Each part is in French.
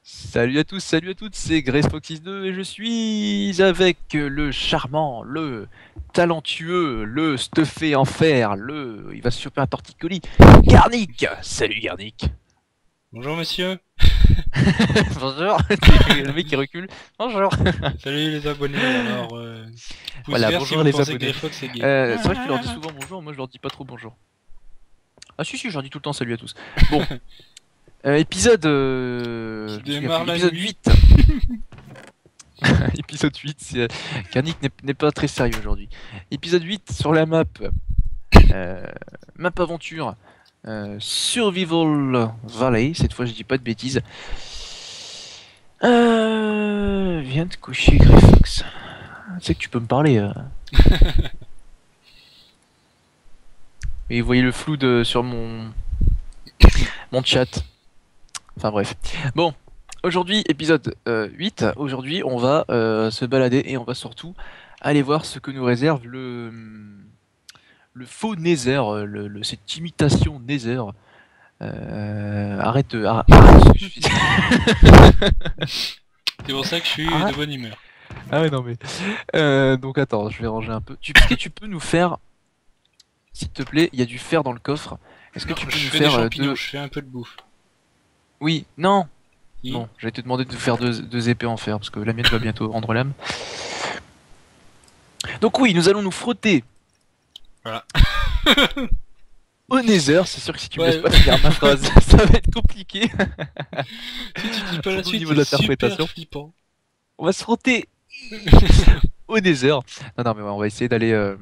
Salut à tous, salut à toutes, c'est GraceFox62 et je suis avec le charmant, le talentueux, le stuffé en fer, il va super à torticolis, Garnic. Salut Garnic. Bonjour monsieur. Bonjour. Le mec qui recule. Bonjour. Salut les abonnés. Alors, pouce Voilà, vert si bonjour vous les pensez que abonnés. Greyfox est gay. C'est vrai que tu leur dis souvent bonjour, moi je leur dis pas trop bonjour. Ah si, je leur dis tout le temps salut à tous. Bon, épisode... Qui je me souviens démarre plus, la épisode nuit. 8. Épisode 8, Garnic n'est pas très sérieux aujourd'hui. Épisode 8 sur la map. Euh, Map aventure. Survival Valley. Cette fois, je dis pas de bêtises. Viens te coucher, Greyfox. Tu sais que tu peux me parler. Et vous voyez le flou sur mon chat. Enfin bref. Bon, aujourd'hui, épisode 8. Aujourd'hui, on va se balader et on va surtout aller voir ce que nous réserve le faux Nether, cette imitation Nether. Arrête ce que je dis. C'est pour ça que je suis de Arrête. bonne humeur. Ah ouais, non mais. Donc attends, je vais ranger un peu. Est-ce que tu peux nous faire, s'il te plaît, il y a du fer dans le coffre. Est-ce que Non, tu peux je nous fais des faire champignons, deux. je fais un peu de bouffe. Oui, non. Oui. Bon, j'allais te demander de nous faire deux épées en fer, parce que la mienne va bientôt rendre l'âme. Donc oui, nous allons nous frotter Voilà. au Nether. C'est sûr que si tu me laisses Ouais. pas finir ma phrase, ça va être compliqué. Si tu dis pas la Surtout au suite, niveau de c'est super l'interprétation. flippant. On va se frotter au Nether. Non, non, mais ouais, on va essayer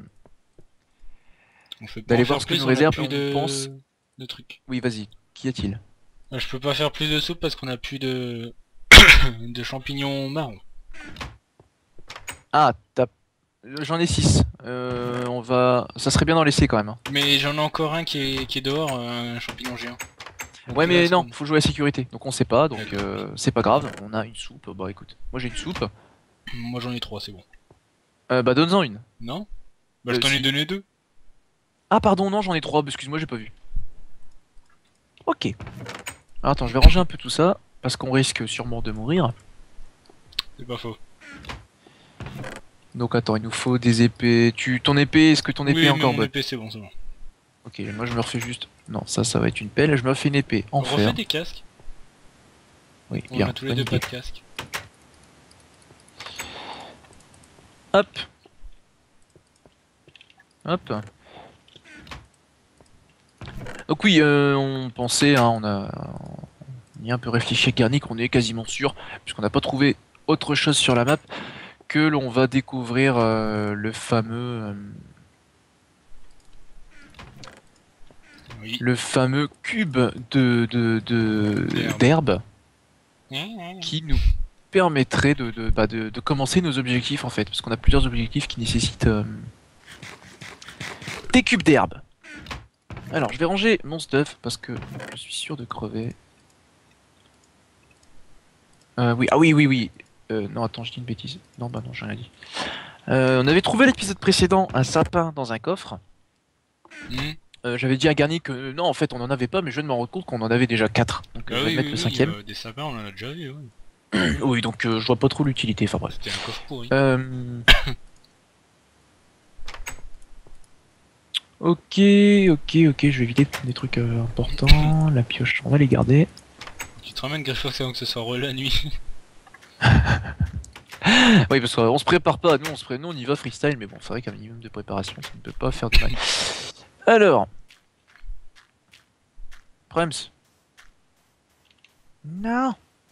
On fait pas en d'aller voir faire ce que plus, nous on a réserve. plus On pense. de trucs. Oui, vas-y. Qu'y a-t-il? Ah, je peux pas faire plus de soupe parce qu'on a plus de de champignons marrons. Ah, j'en ai 6. On va. Ça serait bien d'en laisser quand même, hein. Mais j'en ai encore un qui est dehors, un champignon géant. Donc Ouais, là, mais c'est non, bon. faut jouer à la sécurité. Donc on sait pas, donc D'accord. c'est pas grave. On a une soupe. Bah écoute, moi j'ai une soupe. Moi j'en ai trois, c'est bon. Bah donne-en une. Non? Bah je t'en ai Si. donné deux. Ah, pardon, non, j'en ai 3. Excuse-moi, j'ai pas vu. Ok. Alors, attends, je vais ranger un peu tout ça. Parce qu'on risque sûrement de mourir. C'est pas faux. Donc attends, il nous faut des épées. Ton épée, est-ce que ton épée est Oui, mais encore mon bonne? épée c'est bon, c'est bon. Ok, moi je me refais juste. Non, ça va être une pelle. Je me refais une épée en On refait fer. des casques. Oui, On bien. a tous les Bonne deux pas idée. de casque. Hop. Hop. Donc oui, on pensait, hein, on y a un peu réfléchi à Garnic, on est quasiment sûr, puisqu'on n'a pas trouvé autre chose sur la map, que l'on va découvrir Oui. le fameux cube D'herbe. d'herbe qui nous permettrait de commencer nos objectifs en fait, parce qu'on a plusieurs objectifs qui nécessitent des cubes d'herbe. Alors, je vais ranger mon stuff parce que je suis sûr de crever. Oui, ah oui, oui, oui. Non, attends, je dis une bêtise. Non, bah non, j'ai rien dit. On avait trouvé l'épisode précédent un sapin dans un coffre. Hmm. J'avais dit à Garni que non, en fait, on en avait pas, mais je viens de me rendre compte qu'on en avait déjà 4. Donc, Ah je vais oui, mettre oui, le oui, cinquième. des sapins on en a déjà vu, oui. Oui, donc je vois pas trop l'utilité. Enfin bref. C'était un coffre pourri. Ok, ok, je vais éviter des trucs importants. La pioche, on va les garder. Tu te ramènes Greyfox avant que ce soit la nuit. Oui, parce qu'on se prépare pas, nous on y va freestyle, mais bon, c'est vrai qu'un minimum de préparation, ça ne peut pas faire de mal. Alors, Prems. Non.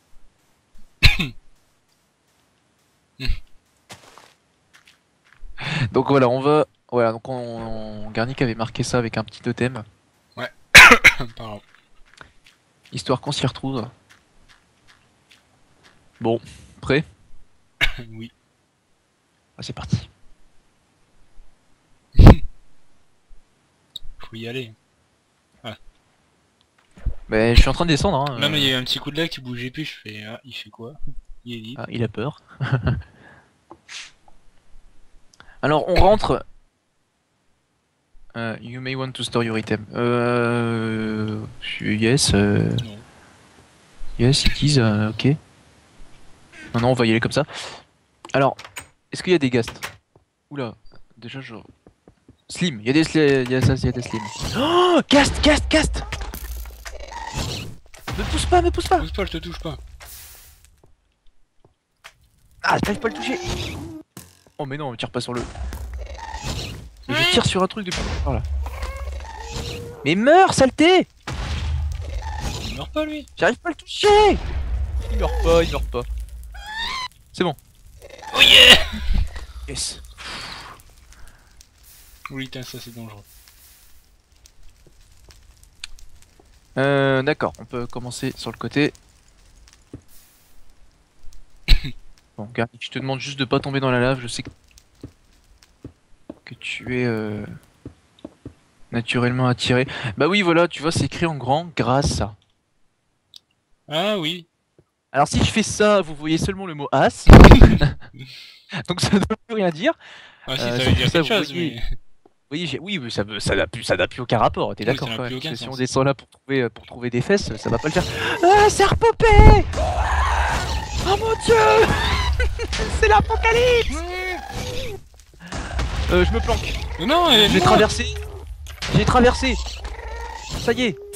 Donc voilà, on va. Voilà, donc Garnic avait marqué ça avec un petit totem, Ouais. Pardon. histoire qu'on s'y retrouve. Bon, prêt? Oui. Ah, c'est parti. Faut y aller. Ben, je suis en train de descendre, hein. Non mais il y a eu un petit coup de lac, tu bougeais plus, je fais... Ah, il fait quoi? Il est libre. Ah, il a peur. Alors, on rentre. You may want to store your item. Yes, Non. yes, it is, ok. Non, non, on va y aller comme ça. Alors, est-ce qu'il y a des ghasts? Oula, déjà je... Slim, il y a des il y a ça, il y a des slim. Oh, cast, cast, cast. Me pousse pas, me pousse pas. Touche pas, je te touche pas. Ah, j'arrive pas à le toucher. Oh mais non, me tire pas sur le... Mais je tire sur un truc depuis... Voilà. Mais meurs, saleté. Il meurt pas lui. J'arrive pas à le toucher. Il meurt pas, il meurt pas. C'est bon. Oh yeah. Yes. Oui, ça c'est dangereux. D'accord, on peut commencer sur le côté. Bon, Garnic, je te demande juste de pas tomber dans la lave. Je sais que tu es naturellement attiré. Bah oui, voilà, tu vois, c'est écrit en grand, grâce à. Ah oui. Alors si je fais ça, vous voyez seulement le mot as. Donc ça ne veut plus rien dire. Ah si, ça c'est veut pour dire ça, quelque vous chose, voyez. mais... Oui, oui, mais ça n'a plus aucun rapport. T'es Oui, d'accord ça n'a quand même. plus aucun Parce que si on sens. descend là pour trouver des fesses, ça va pas le faire. Ah, serre-popée. Oh mon dieu. C'est l'apocalypse. Je me planque. Mais non, J'ai traversé. J'ai traversé. Ça y est.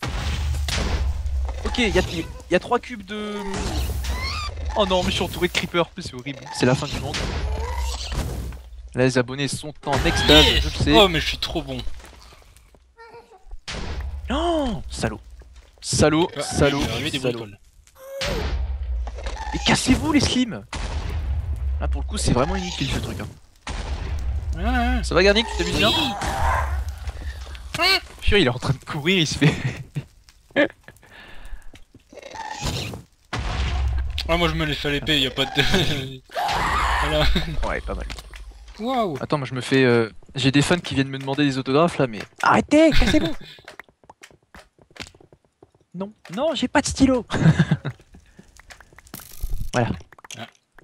Ok, il y a 3 cubes de... Oh non, mais je suis entouré de creepers. C'est horrible. C'est la fin du monde. Là, les abonnés sont en extase, je le sais. Oh, mais je suis trop bon. Oh, salaud. Salaud, Ah, salaud, il est arrivé des salaud. bricoles. Et cassez-vous les slims. Là, pour le coup, c'est vraiment inutile ce truc. Hein. Ah, Ça va, Garnic, tu t'amuses bien? Purée, il est en train de courir, il se fait... ah, moi je me l'ai fait à l'épée, y a pas de... Voilà. Ouais, pas mal. Waouh. Attends, moi je me fais... J'ai des fans qui viennent me demander des autographes là, mais... Arrêtez, cassez-vous. Non, non, j'ai pas de stylo. Voilà. Ah.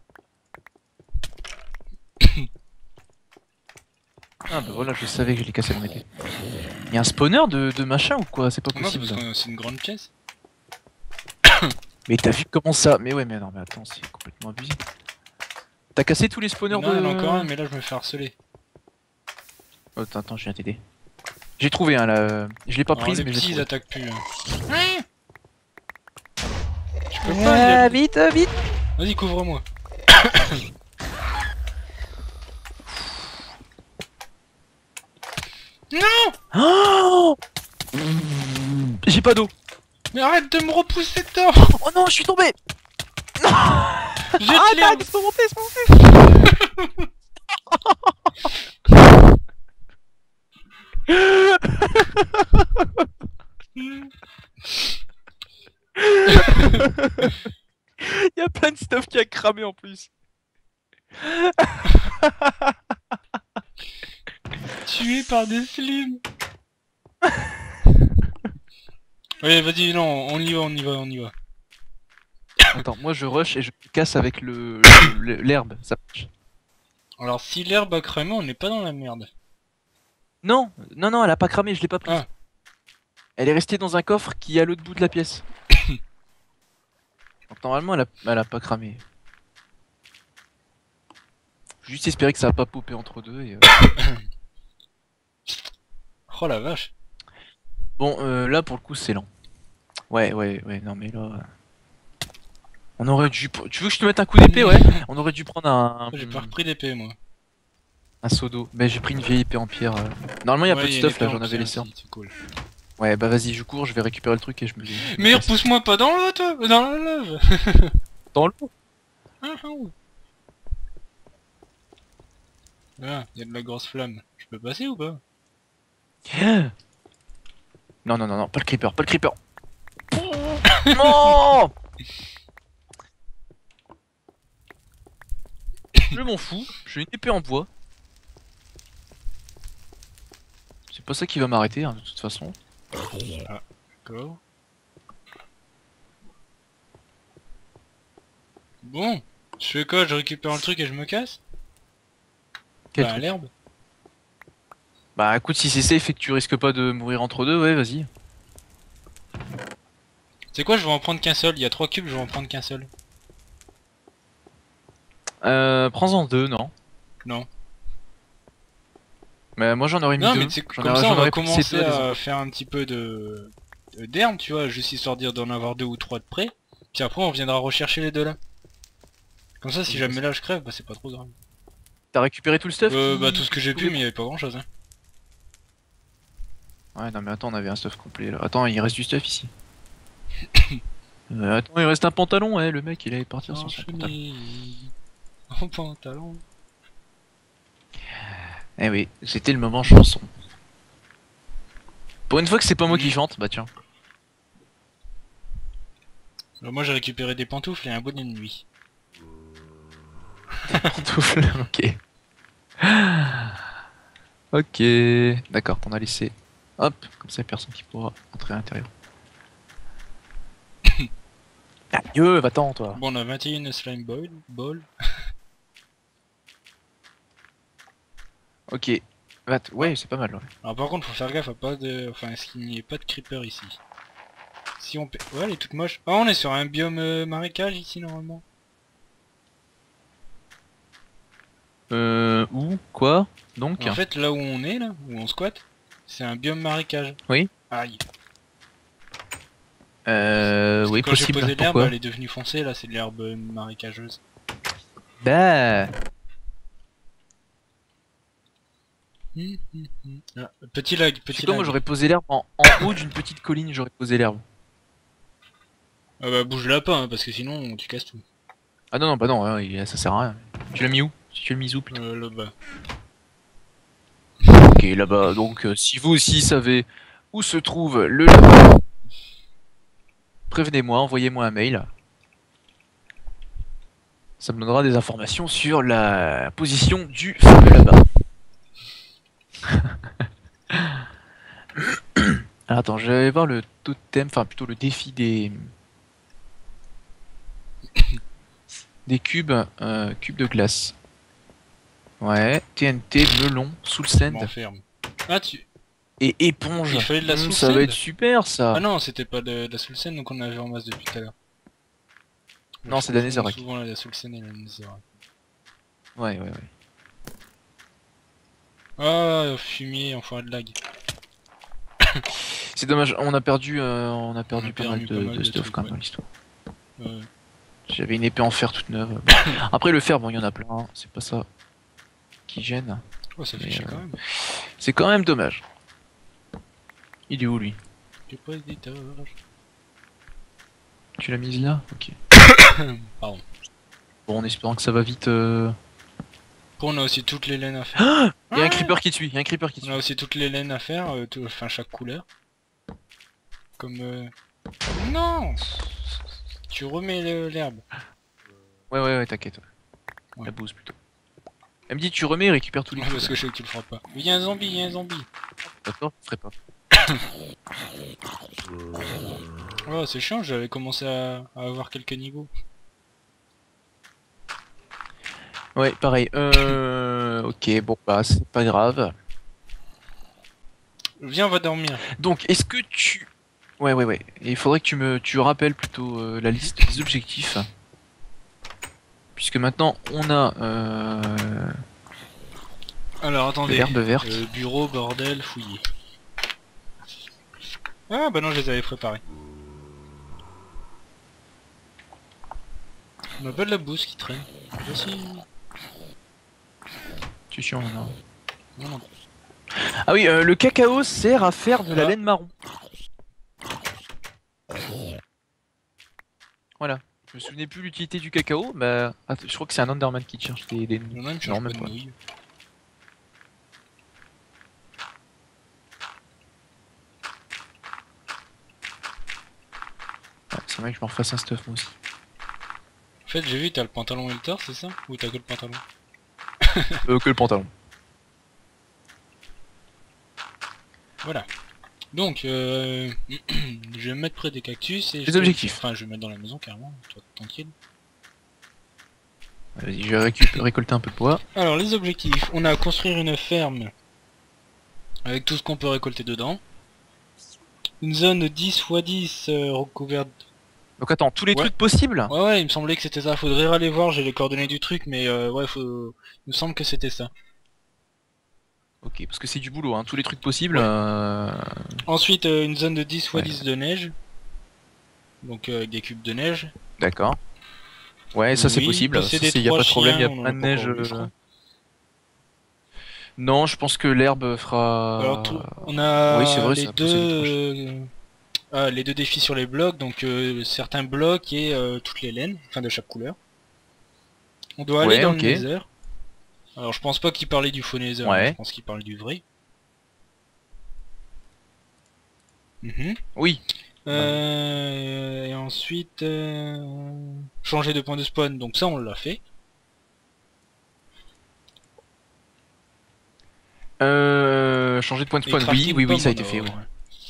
Ah bah voilà, je savais que je l'ai cassé mon épée. Y'a un spawner de machin ou quoi? C'est pas Non, possible. parce que c'est une grande pièce. Mais t'as vu comment ça? Mais ouais, mais non, mais attends, c'est complètement abusé. T'as cassé tous les spawners Non, de... il y en a encore un, mais là je me fais harceler. Oh, attends, je viens t'aider. J'ai trouvé un là. Je l'ai pas Alors, prise, les mais j'ai petits ils trouvé. attaquent plus. Hein. Je peux pas y aller. Vite, vite. Vas-y, couvre-moi. Non. Oh, j'ai pas d'eau. Mais arrête de me repousser dedans. Oh non, je suis tombé. Jette Ah, l'herbe. laisse-moi monter, laisse-moi monter. Il y a plein de stuff qui a cramé en plus. Tué par des slims. Ouais, vas-y, non, on y va, on y va, on y va. Attends, moi je rush et je casse avec l'herbe. Ça marche. Alors, si l'herbe a cramé, on n'est pas dans la merde. Non, non, non, elle a pas cramé, je l'ai pas prise. Ah. Elle est restée dans un coffre qui est à l'autre bout de la pièce. Donc normalement, elle a pas cramé. Faut juste espérer que ça a pas popé entre deux et... Oh la vache. Bon, là pour le coup c'est lent. Ouais, non mais là... On aurait dû... Tu veux que je te mette un coup d'épée, ouais? On aurait dû prendre J'ai pas repris d'épée, moi. un seau d'eau. Mais j'ai pris une vieille épée en pierre. Normalement il y a Ouais, peu de une stuff épée là, en j'en avais pierre laissé un. aussi, c'est cool. Ouais, bah vas-y, je cours, je vais récupérer le truc et je me... Mais repousse-moi pas dans l'eau, toi. Dans la lave. Dans l'eau. Ah, ah. Ah, y a de la grosse flamme. Je peux passer ou pas? Non, non, non, non, pas le creeper, pas le creeper. Non. Je m'en fous, j'ai une épée en bois. C'est pas ça qui va m'arrêter, hein, de toute façon. Ah, d'accord. Bon, je fais quoi? Je récupère le truc et je me casse? Quel Bah, truc l'herbe. Bah écoute, si c'est safe et que tu risques pas de mourir entre deux, ouais, vas-y. C'est quoi? Je vais en prendre qu'un seul. Il y a 3 cubes, je vais en prendre qu'un seul. Prends-en deux, non? Non. Mais moi j'en aurais mis Non, deux. mais c'est J'en comme aurais- ça, on j'en va aurais pris ces commencer deux, les à autres. faire un petit peu d'herbe, tu vois, juste histoire d'en avoir 2 ou 3 de près. Puis après, on viendra rechercher les deux là. Comme ça, si jamais là je crève, bah c'est pas trop grave. T'as récupéré tout le stuff Bah tout ce que j'ai pu, mais il y avait pas grand chose. Hein. Ouais, non mais attends, on avait un stuff complet là. Attends, il reste du stuff ici. Attends, il reste un pantalon, ouais, le mec il allait partir sans son pantalon. chemise, en pantalon. Eh oui, c'était le moment chanson. Pour une fois que c'est pas moi qui chante, bah tiens. Moi j'ai récupéré des pantoufles et un bonnet de nuit. Pantoufle, ok. Ok, d'accord, on a laissé. Hop, comme ça, personne qui pourra entrer à l'intérieur. Ah, mieux, va-t'en, toi. Bon, on a 21 slime ball. Ok, ouais, c'est pas mal. Ouais. Alors par contre, faut faire gaffe à pas de... Enfin, est-ce qu'il n'y ait pas de creeper ici? Si on... Ouais, elle est toute moche. Oh, on est sur un biome marécage ici, normalement. Où? Quoi? Donc? En fait, là où on est, là, où on squatte, c'est un biome marécage. Oui? Aïe. Parce que Oui, quand j'ai possible. posé l'herbe, Pourquoi? elle est devenue foncée, là, c'est de l'herbe marécageuse. Bah... Ah, petit lag, Tu sais petit quoi, moi lag. j'aurais posé l'herbe en haut d'une petite colline, j'aurais posé l'herbe. Ah bah bouge-la pas, hein, parce que sinon tu casses tout. Ah non, non, bah non, hein, ça sert à rien. Tu l'as mis où? Si tu l'as mis où, putain. Là-bas. Ok, là-bas, donc si vous aussi savez où se trouve le labo, prévenez-moi, envoyez-moi un mail. Ça me donnera des informations sur la position du fameux là-bas. Alors, attends, je vais voir le totem, enfin plutôt le défi des cubes, cubes de glace. Ouais, TNT, melon, soul sand M'enferme. Ah tu... et éponge. Il fallait de la soul Ça va sand. être super ça. Ah non, c'était pas de la soul sand, donc on avait en masse depuis tout à l'heure. Non, c'est de la Je confonds netherrack. souvent la soul sand et la netherrack. Ouais, ouais, ouais. Ah, fumier, enfin de lag. C'est dommage, on a perdu On a pas mal perdu pas mal de de stuff trucs, quand même ouais. dans l'histoire. Ouais. J'avais une épée en fer toute neuve. Après le fer, bon, il y en a plein, hein, c'est pas ça qui gêne. Oh, ça fait Mais, chier quand même. C'est quand même dommage. Il est où lui? J'ai pas d'étage. Tu l'as mise là? Ok. Pardon. Bon, en espérant que ça va vite. Bon, on a aussi toutes les laines à faire. Il y a un creeper qui te suit, il y a un creeper qui te On suit. a aussi toutes les laines à faire, enfin chaque couleur. Comme... Non. Tu remets l'herbe. Ouais, ouais, ouais, t'inquiète. Ouais. La bouse plutôt. Elle me dit tu remets et récupère tous les Ouais, trucs. parce que je sais que tu le feras pas. Il y a un zombie, il y a un zombie. D'accord, je ferai pas. Oh, c'est chiant, j'avais commencé à avoir quelques niveaux. Ouais, pareil. Ok, bon, bah, c'est pas grave. Viens, on va dormir. Donc, est-ce que tu... Ouais, ouais, ouais. Et il faudrait que tu rappelles plutôt la liste des objectifs. Puisque maintenant, on a Alors, attendez. l'herbe verte. Bureau, bordel, fouillé. Ah, bah non, je les avais préparés. On a pas de la bouse qui traîne. Voici. Tu suis, on en a. Non, non. Ah oui, le cacao sert à faire de la Ah. laine marron. Voilà. Je me souvenais plus l'utilité du cacao, bah... Attends, je crois que c'est un Enderman qui cherche des... Il y en a une qui Non, change même pas de pas. nouilles. Ouais, c'est vrai que je me refasse un stuff moi aussi. En fait, j'ai vu, t'as le pantalon et le torse, c'est ça? Ou t'as que le pantalon? Que le pantalon. Voilà. Donc, je vais me mettre près des cactus et... Les objectifs. Enfin, je vais me mettre dans la maison, carrément. Toi, tranquille. Vas-y, je vais récolter un peu de bois. Alors, les objectifs. On a à construire une ferme avec tout ce qu'on peut récolter dedans. Une zone 10 x 10 recouverte Donc attends, tous les Ouais. trucs possibles? Ouais, il me semblait que c'était ça. Faudrait aller voir, j'ai les coordonnées du truc, mais ouais, il me semble que c'était ça. Ok, parce que c'est du boulot, hein, tous les trucs possibles. Ouais. Ensuite, une zone de 10 x Ouais, 10 de neige. Donc avec des cubes de neige. d'accord. Ouais, ça c'est Oui, possible. Ça, posséder y a 3 pas de problème, il y chiens, a on en plein a de pas neige. encore vu, je crois. Non, je pense que l'herbe Alors fera. on Oui, c'est a vrai, ça a possédé 3 chiens. les deux défis sur les blocs, donc certains blocs et toutes les laines, enfin de chaque couleur. On doit aller Ouais, dans le ok. Nether. Alors je pense pas qu'il parlait du faux Nether, hein, je Ouais. pense qu'il parle du vrai. Mhm. Oui. Bah, Et ensuite changer de point de spawn, donc ça on l'a fait. changer de point de Et spawn, crafter oui, une oui, oui, pomme ça a en été fait, oui. or.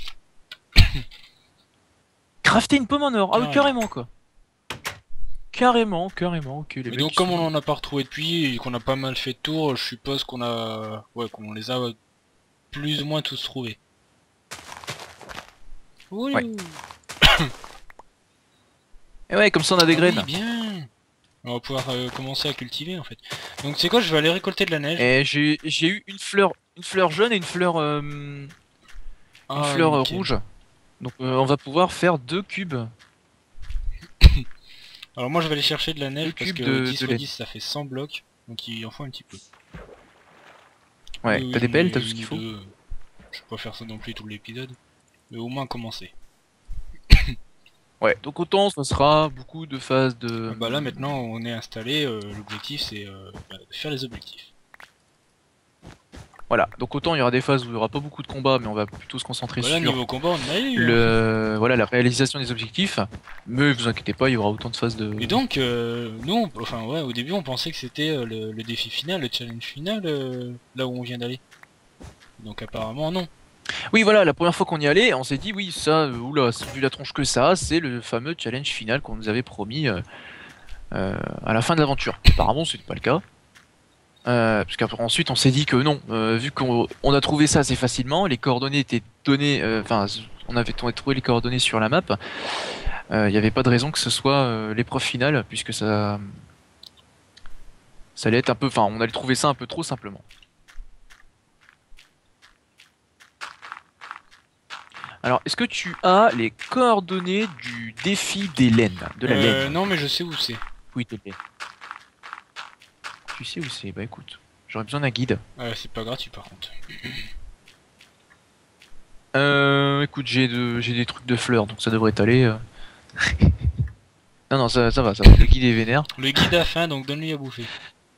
Crafter une pomme en or. Ah oui, Carrément. carrément, quoi. Carrément, carrément. Ok, les Et mecs, donc ils comme sont. on en a pas retrouvé depuis et qu'on a pas mal fait de tours, je suppose qu'on a, ouais, qu'on les a plus ou moins tous trouvés. Ouais. Ouh. Et ouais, comme ça on a des Ah oui, graines. bien. On va pouvoir commencer à cultiver en fait. Donc c'est quoi, je vais aller récolter de la neige. Et j'ai eu une fleur jaune et une Ah fleur nickel. rouge. Donc on va pouvoir faire 2 cubes. Alors moi je vais aller chercher de la Deux neige parce cubes que 10 de x laine. 10 ça fait 100 blocs. Donc il en faut un petit peu. Oui Ouais, oui t'as des j'en pelles, ai t'as tout ce une qu'il ou faut. deux. Je vais pas faire ça non plus tout l'épisode. Mais au moins commencer. Ouais, donc autant ça sera beaucoup de phases de. Ah bah là maintenant on est installé, l'objectif c'est de faire les objectifs. Voilà, donc autant il y aura des phases où il y aura pas beaucoup de combats, mais on va plutôt se concentrer Bah là sur niveau combat on en a eu hein. le voilà la réalisation des objectifs. Mais vous inquiétez pas, il y aura autant de phases de. Et donc nous, enfin ouais au début on pensait que c'était le défi final, le challenge final, là où on vient d'aller. Donc apparemment non. Oui, voilà, la première fois qu'on y allait, on s'est dit oui, ça, oula, vu la tronche que ça, c'est le fameux challenge final qu'on nous avait promis à la fin de l'aventure. Apparemment, c'était pas le cas. Parce qu'après ensuite on s'est dit que non, vu qu'on a trouvé ça assez facilement, les coordonnées étaient données, enfin on a trouvé les coordonnées sur la map, il n'y avait pas de raison que ce soit l'épreuve finale, puisque ça allait être un peu, enfin on allait trouver ça un peu trop simplement. Alors est-ce que tu as les coordonnées du défi des laines, de la laine? Non mais je sais où c'est. Oui, t'es Tu sais où c'est? Bah écoute, j'aurais besoin d'un guide. C'est pas gratuit par contre. Écoute, j'ai des trucs de fleurs, donc ça devrait t'aller. Non, non, ça va, ça va. Le guide est vénère. Le guide a faim donc donne-lui à bouffer.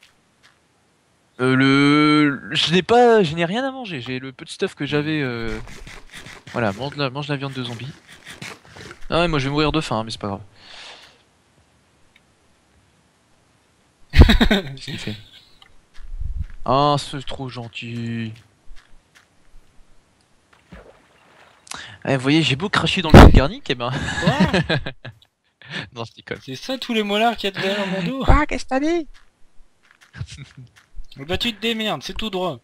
Je n'ai rien à manger. J'ai le peu de stuff que j'avais. Voilà, mange la viande de zombie. Ah ouais, moi je vais mourir de faim, hein, mais c'est pas grave. Qu'est-ce qu'il fait? Ah, c'est trop gentil. Eh, vous voyez, j'ai beau cracher dans le vide garnic, et ben. Quoi? Non, je déconne. C'est ça tous les molars qu'il y a derrière mon dos? Quoi, qu'est-ce que t'as dit? Bah tu te démerdes, c'est tout droit.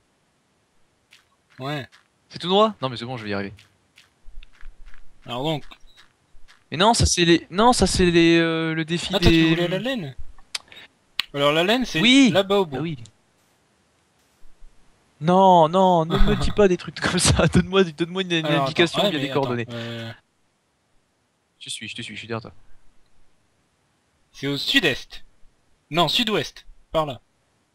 Ouais. C'est tout droit? Non, mais c'est bon, je vais y arriver. Alors donc... Mais non, ça c'est les. Non, ça c'est le défi Ah toi tu des. voulais la laine? Alors la laine c'est Oui! là-bas au Ah bout. oui. Non, non, ne me dis pas des trucs comme ça. Donne-moi une Alors attends, indication ouais, via des mais attends, coordonnées. Je te suis, je suis derrière toi. c'est au sud-est. Non, sud-ouest. Par là.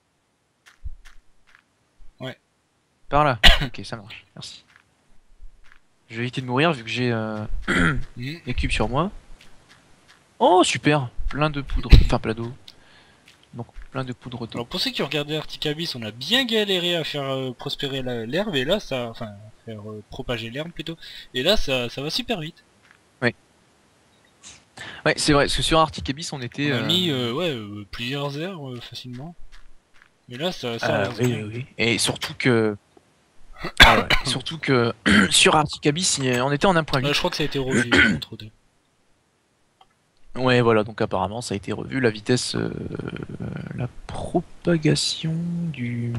Ouais. Par là. Ok, ça marche. Merci. Je vais éviter de mourir vu que j'ai Mhm. les cubes sur moi. Oh, super! Plein de poudre. Enfin, plein d'eau. Donc, plein de poudre d'eau. Alors pour ceux qui ont regardé Arctic Abyss, on a bien galéré à faire prospérer l'herbe et là ça... Enfin, faire propager l'herbe plutôt. Et là ça va super vite. Ouais. Ouais, c'est vrai, parce que sur Arctic Abyss, on était. On a mis ouais, plusieurs heures facilement. Mais là ça avance Oui, bien. oui, oui. Et surtout que. Ah ouais. Surtout que sur Arctic Abyss, on était en 1.8. Je crois que ça a été revu entre deux. Ouais, voilà, donc apparemment ça a été revu. La vitesse, la propagation du.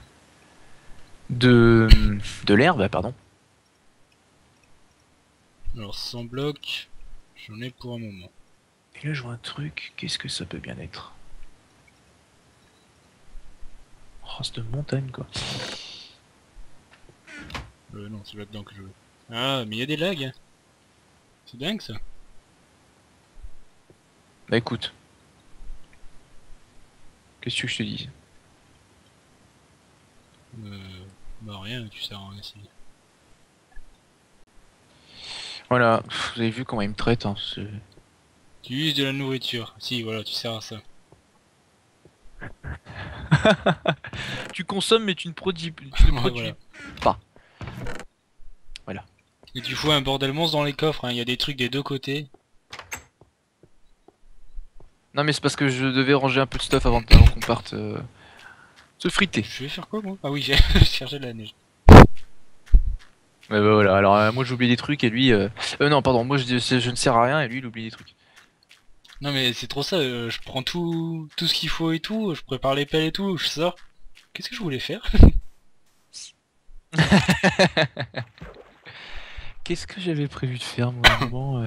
De l'herbe, pardon. Alors 100 blocs, j'en ai pour un moment. Et là, je vois un truc. Qu'est-ce que ça peut bien être? Race de montagne, quoi. Non, c'est là-dedans que je veux. Ah, mais il y a des lags. C'est dingue ça. Bah écoute. Qu'est-ce que je te dis? Bah rien, tu sers à rien ici. Voilà, vous avez vu comment il me traite, hein, Tu uses de la nourriture. Si, voilà, tu sers à ça. Tu consommes mais tu ne Ouais, produis voilà. pas. Voilà. Et tu fous un bordel monstre dans les coffres, hein. Il y a des trucs des deux côtés. Non mais c'est parce que je devais ranger un peu de stuff avant qu'on parte se friter. Je vais faire quoi moi? Ah oui, j'ai cherché de la neige. Ouais, bah voilà, alors moi j'ai oublié des trucs et lui... non pardon, moi je ne sers à rien et lui il oublie des trucs. Non mais c'est trop ça, je prends tout ce qu'il faut et tout, je prépare les pelles et tout, je sors. Qu'est-ce que je voulais faire? Qu'est-ce que j'avais prévu de faire moi à un moment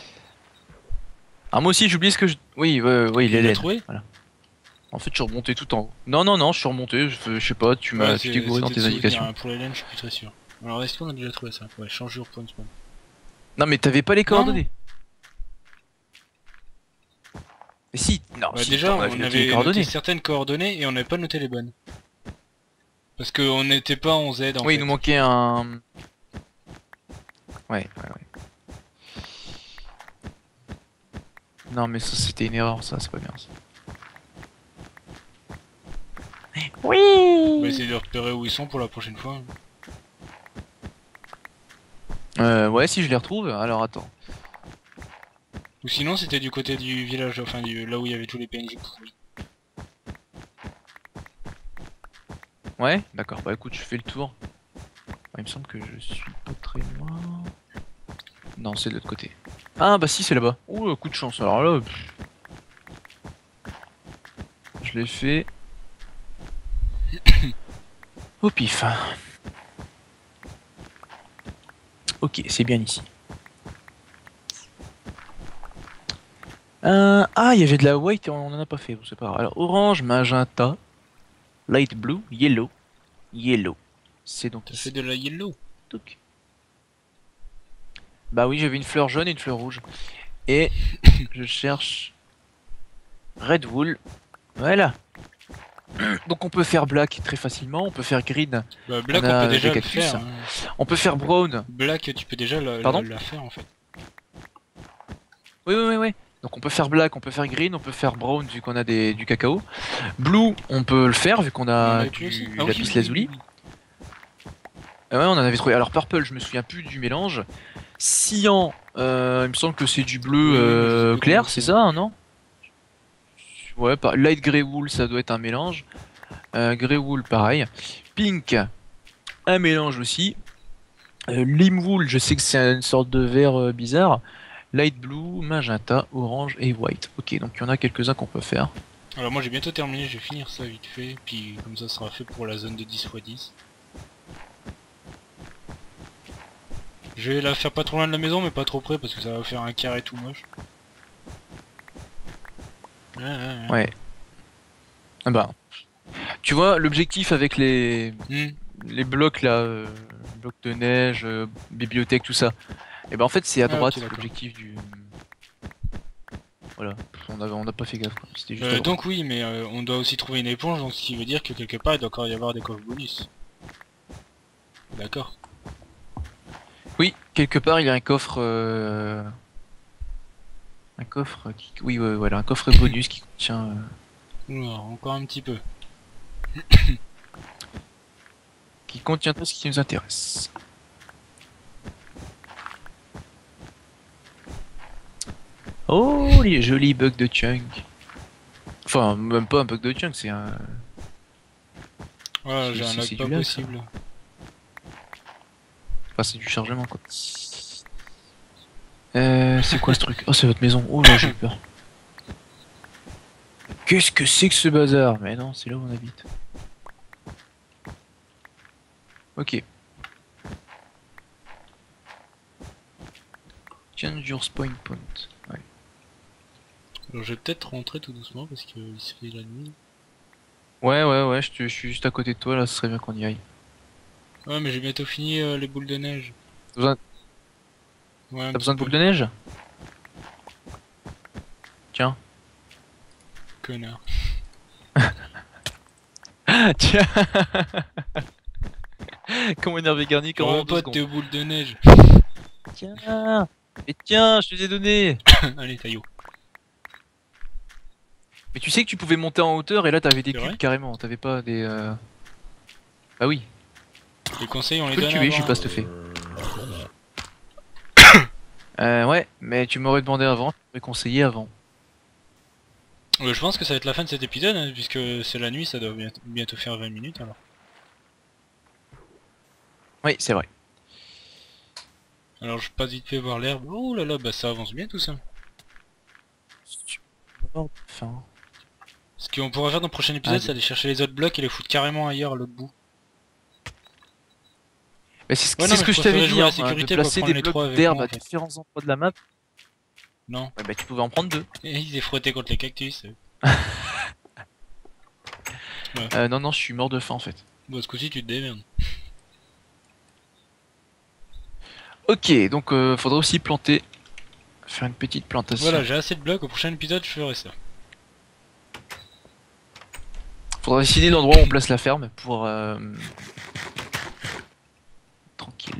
Ah moi aussi j'oublie ce que je... Oui, oui, Tu l'as l'Hélène. trouvé? Voilà. En fait je suis remonté tout en haut. Non, non, non, je suis remonté, je sais pas, Ouais, tu t'es gouré dans c'était de tes souvenir, indications. hein. Pour les laines, je suis plus très sûr. Alors est-ce qu'on a déjà trouvé ça? Ouais, change jour point spawn. Non mais t'avais pas les Non! coordonnées. Mais si, non, Bah si, déjà, on avait on noté les avait noté coordonnées. certaines coordonnées et on n'avait pas noté les bonnes. Parce qu'on n'était pas en Z en Oui, il fait. nous manquait un... Ouais. Non mais ça c'était une erreur, ça c'est pas bien ça. On va Oui. essayer de repérer où ils sont pour la prochaine fois. Ouais, si je les retrouve, alors attends. Ou sinon c'était du côté du village, enfin là où il y avait tous les PNJ pourris. Ouais, d'accord, bah écoute, je fais le tour. Il me semble que je suis pas très loin. Non, c'est de l'autre côté. Ah bah si, c'est là-bas. Ouh, coup de chance, alors là... je l'ai fait... au pif. Ok, c'est bien ici. Ah, il y avait de la white et on en a pas fait, bon, c'est pas grave. Alors, orange, magenta, light blue, yellow, yellow. C'est donc T'as fait ici. de la yellow? Touc. Bah oui, j'avais une fleur jaune et une fleur rouge. Et je cherche red wool. Voilà. Donc on peut faire black très facilement, on peut faire green, Bah on Black on peut a des déjà le cactus. faire. Hein. On peut faire brown. Black tu peux déjà Pardon? la faire en fait. Oui. Donc on peut faire black, on peut faire green, on peut faire brown vu qu'on a du cacao. Blue, on peut le faire vu qu'on On en a avait plus aussi? du Ah oui, lapis lazuli. Ah ouais, on en avait trouvé. Alors purple, je me souviens plus du mélange. Cyan, il me semble que c'est du bleu Oui, mais je sais plus comment clair, on c'est fait. ça, hein, non? Ouais, light grey wool, ça doit être un mélange. Grey wool, pareil. Pink, un mélange aussi. Lime wool, je sais que c'est une sorte de vert bizarre. Light blue, magenta, orange et white. Ok, donc il y en a quelques-uns qu'on peut faire. Alors moi j'ai bientôt terminé, je vais finir ça vite fait, puis comme ça sera fait pour la zone de 10 x 10. Je vais la faire pas trop loin de la maison mais pas trop près parce que ça va faire un carré tout moche. Ouais. Ah bah, tu vois, l'objectif avec Hmm. les blocs là, blocs de neige, bibliothèque, tout ça. Et ben en fait c'est à Ah droite ok d'accord. l'objectif du... Voilà, on n'a pas fait gaffe quoi. C'était juste à droite. Donc oui mais on doit aussi trouver une éponge donc ce qui veut dire que quelque part il doit encore y avoir des coffres bonus. D'accord. Oui, quelque part il y a un coffre... un coffre qui... Oui, ouais, voilà, un coffre bonus qui contient... Oula, encore un petit peu. qui contient tout ce qui nous intéresse. Oh, les jolis bugs de chunk. Enfin, même pas un bug de chunk, c'est un... Voilà, j'ai un lag c'est pas du lag, ça. possible. Enfin, c'est du chargement, quoi. C'est quoi ce truc? Oh, c'est votre maison. Oh là, j'ai eu peur. Qu'est-ce que c'est que ce bazar? Mais non, c'est là où on habite. Ok. Change your spawn point. Ouais. Alors je vais peut-être rentrer tout doucement parce qu'il se fait la nuit. Ouais, je suis juste à côté de toi là, ce serait bien qu'on y aille. Ouais mais j'ai bientôt fini les boules de neige. T'as besoin, Ouais un t'as petit besoin de peu. boules de neige? Tiens. Connard. Tiens. Comment énerver Garnic en J'en veux 2 pas de secondes. tes boules de neige. Tiens. Et tiens, je te les ai donné. Allez taillot. Mais tu sais que tu pouvais monter en hauteur et là t'avais des C'est cubes vrai carrément, t'avais pas des... Bah oui, Les conseils on tu les peux le donne tuer, je suis avant. pas stuffé. Ouais, mais tu m'aurais demandé avant, tu m'aurais conseillé avant. Je pense que ça va être la fin de cet épisode hein, puisque c'est la nuit, ça doit bientôt faire 20 minutes alors. Oui, c'est vrai. Alors je passe vite fait voir l'herbe. Oh là là, bah ça avance bien tout ça. Enfin... Ce qu'on pourra faire dans le prochain épisode, Ah, c'est aller chercher les autres blocs et les foutre carrément ailleurs à l'autre bout. Mais c'est Ouais, non, ce mais que je je t'avais préférais dit, jouer à la hein, sécurité de pour placer prendre des les trois blocs avec d'herbe moi, à en fait. différents endroits de la map. Non. Ouais, bah tu pouvais en prendre 2. Et il s'est frotté contre les cactus. Non, non, je suis mort de faim en fait. Bon, ce coup-ci tu te démerdes. Ok, donc faudra aussi planter. Faire une petite plantation. Voilà, j'ai assez de blocs, au prochain épisode je ferai ça. Faudra décider l'endroit où on place la ferme pour... Tranquille.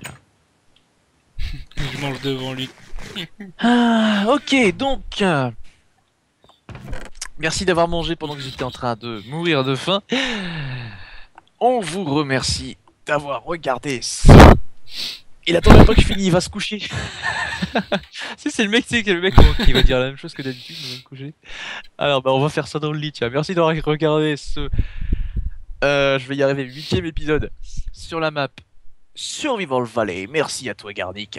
Je mange devant lui. Ah, ok, donc... Merci d'avoir mangé pendant que j'étais en train de mourir de faim. On vous remercie d'avoir regardé ça. Il attend même pas que je finisse, il va se coucher. C'est le mec, tu sais, c'est le mec qui va dire la même chose que d'habitude, il va me coucher. Alors, bah, on va faire ça dans le lit, tiens. Merci d'avoir regardé ce... je vais y arriver, 8ème épisode sur la map Survival Valley. Merci à toi, Garnic.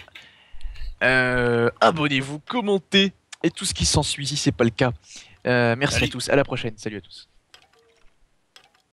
Abonnez-vous, commentez et tout ce qui s'ensuit si c'est pas le cas. Merci Allez. à tous, à la prochaine. Salut à tous.